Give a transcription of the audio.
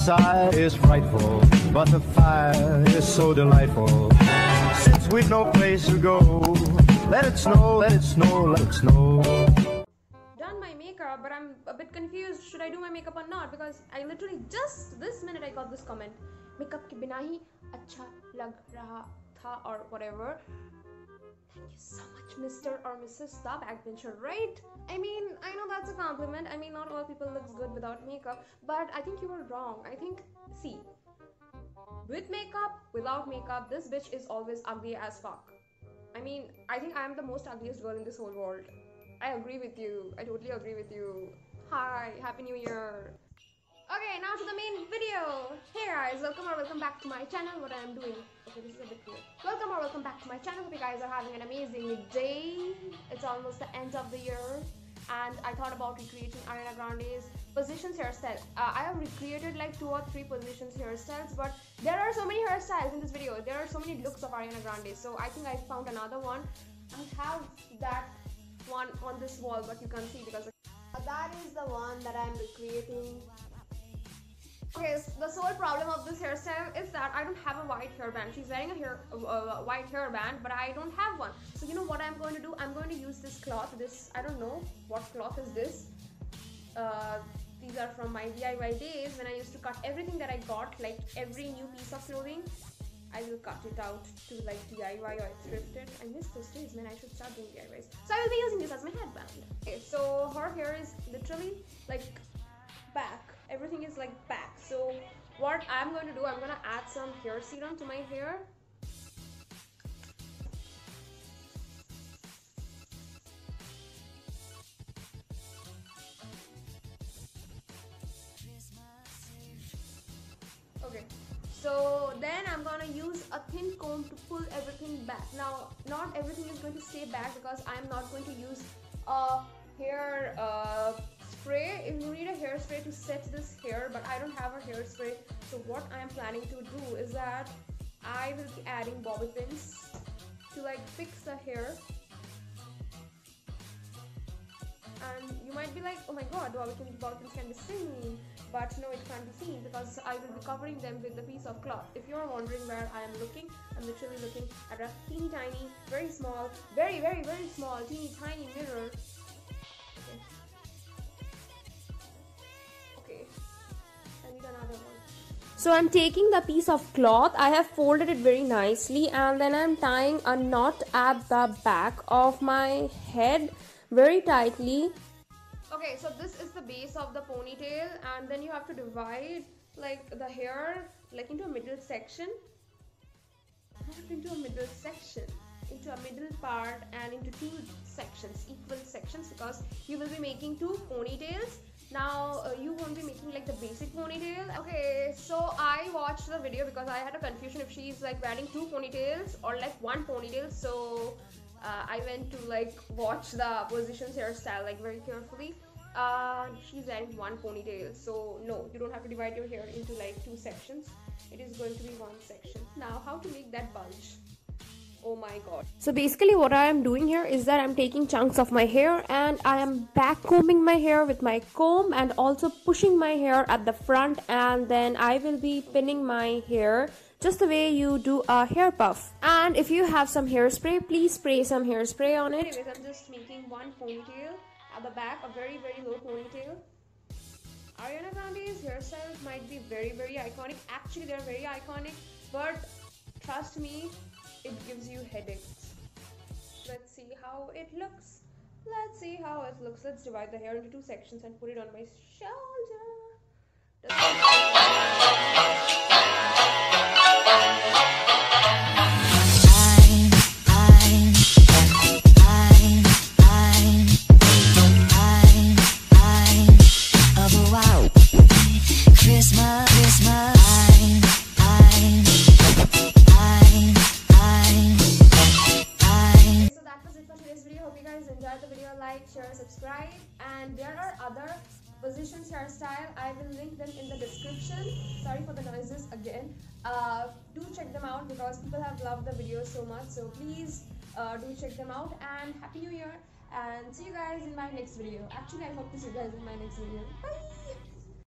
outside is frightful, but the fire is so delightful. Since we've no place to go, let it snow, let it snow, let it snow. Done my makeup, but I'm a bit confused. Should I do my makeup or not? Because I literally just this minute I got this comment. Makeup ke bina hi acha lag raha tha or whatever. Thank you so much, Mr. or Mrs. the backbencher, right? I mean, I know that's a compliment. I mean, not all people looks good without makeup, but I think you were wrong. I think, see, with makeup, without makeup, this bitch is always ugly as fuck. I mean, I think I am the most ugliest girl in this whole world. I agree with you. I totally agree with you. Hi, Happy New Year. Okay, now to the main video. Hey guys, welcome or welcome back to my channel. What I am doing. Okay, this is a bit weird. Welcome or welcome back to my channel. Hope you guys are having an amazing day. It's almost the end of the year, and I thought about recreating Ariana Grande's Positions hairstyle. I have recreated like 2 or 3 Positions hairstyles, but there are so many hairstyles in this video. There are so many looks of Ariana Grande. So I think I found another one. I have that one on this wall, but you can't see because that is the one that I'm recreating. Okay, so the sole problem of this hairstyle is that I don't have a white hairband. She's wearing a white hairband, but I don't have one. So you know what I'm going to do? I'm going to use this cloth. This, I don't know what cloth is this. These are from my DIY days when I used to cut everything that I got, like every new piece of clothing. I will cut it out to like DIY or thrift it. I miss those days when I should start doing DIYs. So I will be using this as my headband. Okay, so her hair is literally like back. Everything is like back. So what I'm going to do, I'm going to add some hair serum to my hair. Okay, so then I'm gonna use a thin comb to pull everything back. Now, not everything is going to stay back because I'm not going to use a hair spray. If you need a hairspray to set this hair, but I don't have a hairspray, so what I am planning to do is that I will be adding bobby pins to like fix the hair. And you might be like, oh my god, bobby pins can be seen, but no, it can't be seen because I will be covering them with a piece of cloth. If you're wondering where I am looking, I'm literally looking at a teeny tiny, very small, very small, teeny tiny mirror. Okay, I need another one. So I'm taking the piece of cloth, I have folded it very nicely, and then I'm tying a knot at the back of my head very tightly. Okay, so this is the base of the ponytail, and then you have to divide like the hair like into a middle section. Not into a middle section, into a middle part and into 2 sections, equal sections, because you will be making 2 ponytails. Now you won't be making like the basic ponytail. Okay, so I watched the video because I had a confusion if she's like wearing 2 ponytails or like 1 ponytail. So I went to like watch the Positions hairstyle like very carefully. She's wearing 1 ponytail, so no, you don't have to divide your hair into like 2 sections. It is going to be 1 section. Now how to make that bulge? Oh my god. So basically what I am doing here is that I'm taking chunks of my hair and I am back combing my hair with my comb and also pushing my hair at the front, and then I will be pinning my hair just the way you do a hair puff. And if you have some hairspray, please spray some hairspray on it. Anyways, I'm just making 1 ponytail at the back, a very low ponytail. Ariana Grande's hairstyles might be very iconic. Actually, they're very iconic, but trust me, it gives you headaches. Let's see how it looks. Let's see how it looks. Let's divide the hair into 2 sections and put it on my shoulder. Enjoyed the video, like, share, subscribe, and there are other Positions hairstyle. I will link them in the description. Sorry for the noises again. Do check them out because people have loved the video so much, so please do check them out, and Happy New Year, and see you guys in my next video. Actually, I hope to see you guys in my next video. Bye.